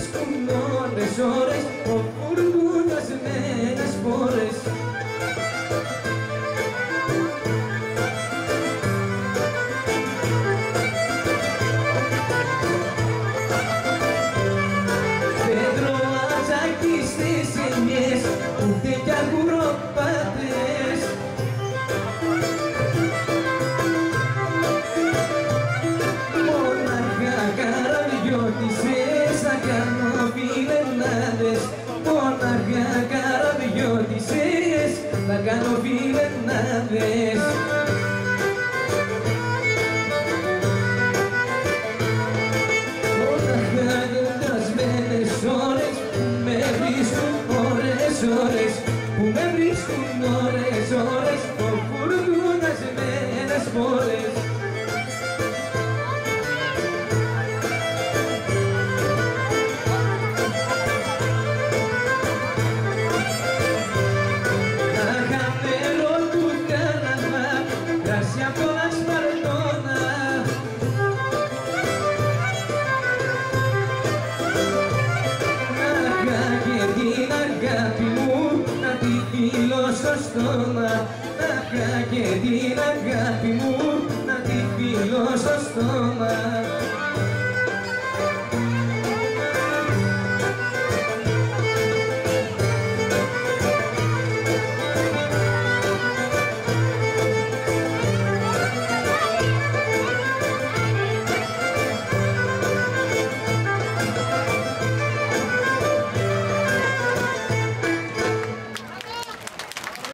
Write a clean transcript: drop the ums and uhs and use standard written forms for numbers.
βρίσκουν ώρες, ώρες, ο φουρτουνιασμένες πόρες. Δεν τρώω ατζάκι στις ενιές, ούτε κι αγουροπάτες. Μονάχα καραβιώτισσες θα κάνω φιλενάδες. Μονάχα καραβιώτισσες θα κάνω φιλενάδες. Μονάχα γιορτασμένες ώρες που με βρίσκουν ώρες, ώρες, που με βρίσκουν ώρες, ώρες, φουρτουνιασμένες πόρες. Στο στόμα, αχα και την αγάπη μου να τη φιλώ στο στόμα.